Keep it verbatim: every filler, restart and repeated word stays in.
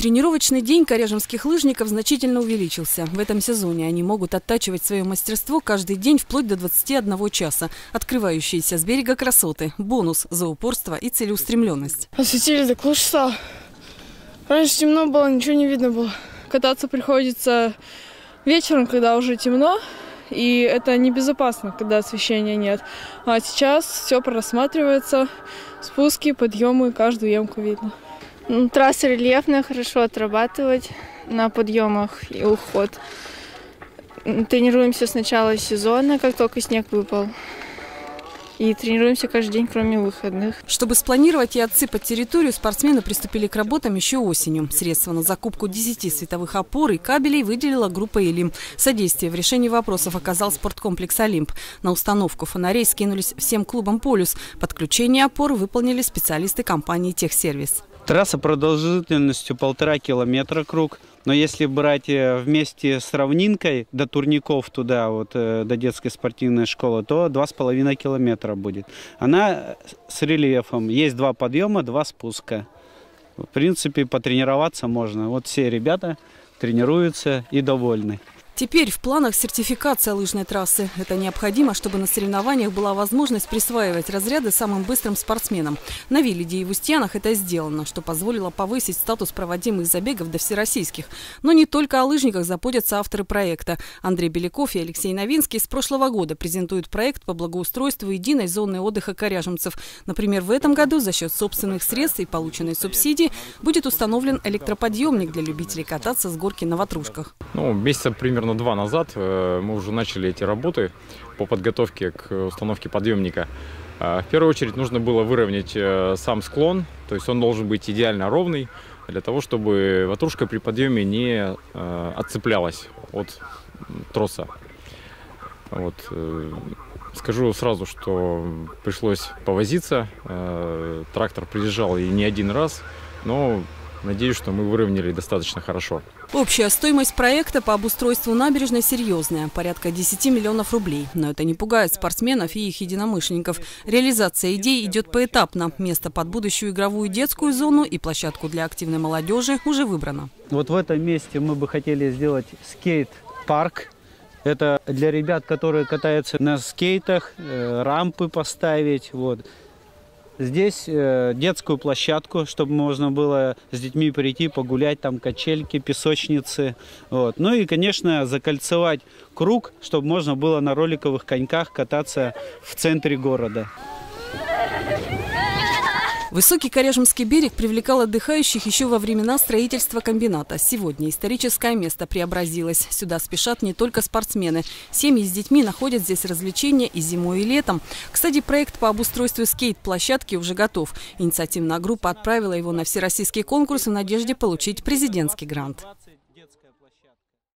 Тренировочный день коряжемских лыжников значительно увеличился. В этом сезоне они могут оттачивать свое мастерство каждый день вплоть до двадцати одного часа. Открывающиеся с берега красоты. Бонус за упорство и целеустремленность. Осветили, так лучше стало. Раньше темно было, ничего не видно было. Кататься приходится вечером, когда уже темно. И это небезопасно, когда освещения нет. А сейчас все просматривается. Спуски, подъемы, каждую ямку видно. Трасса рельефная, хорошо отрабатывать на подъемах и уход. Тренируемся с начала сезона, как только снег выпал. И тренируемся каждый день, кроме выходных. Чтобы спланировать и отсыпать территорию, спортсмены приступили к работам еще осенью. Средства на закупку десяти световых опор и кабелей выделила группа «Элим». Содействие в решении вопросов оказал спорткомплекс «Олимп». На установку фонарей скинулись всем клубам «Полюс». Подключение опор выполнили специалисты компании «Техсервис». Трасса продолжительностью полтора километра круг. Но если брать вместе с равнинкой до турников туда, вот до детской спортивной школы, то два с половиной километра будет. Она с рельефом. Есть два подъема, два спуска. В принципе, потренироваться можно. Вот все ребята тренируются и довольны. Теперь в планах сертификация лыжной трассы. Это необходимо, чтобы на соревнованиях была возможность присваивать разряды самым быстрым спортсменам. На Виллиде и в Устьянах это сделано, что позволило повысить статус проводимых забегов до всероссийских. Но не только о лыжниках заботятся авторы проекта. Андрей Беляков и Алексей Новинский с прошлого года презентуют проект по благоустройству единой зоны отдыха коряжемцев. Например, в этом году за счет собственных средств и полученной субсидии будет установлен электроподъемник для любителей кататься с горки на ватрушках. Ну, месяца примерно два назад мы уже начали эти работы по подготовке к установке подъемника. В первую очередь нужно было выровнять сам склон, то есть он должен быть идеально ровный, для того, чтобы ватрушка при подъеме не отцеплялась от троса. Вот. Скажу сразу, что пришлось повозиться, трактор приезжал и не один раз, но надеюсь, что мы выровняли достаточно хорошо. Общая стоимость проекта по обустройству набережной серьезная – порядка десяти миллионов рублей. Но это не пугает спортсменов и их единомышленников. Реализация идей идет поэтапно. Место под будущую игровую детскую зону и площадку для активной молодежи уже выбрано. Вот в этом месте мы бы хотели сделать скейт-парк. Это для ребят, которые катаются на скейтах, рампы поставить. Вот. Здесь э, детскую площадку, чтобы можно было с детьми прийти, погулять, там качельки, песочницы. Вот. Ну и, конечно, закольцевать круг, чтобы можно было на роликовых коньках кататься в центре города. Высокий Коряжемский берег привлекал отдыхающих еще во времена строительства комбината. Сегодня историческое место преобразилось. Сюда спешат не только спортсмены. Семьи с детьми находят здесь развлечения и зимой, и летом. Кстати, проект по обустройству скейт-площадки уже готов. Инициативная группа отправила его на всероссийский конкурс в надежде получить президентский грант.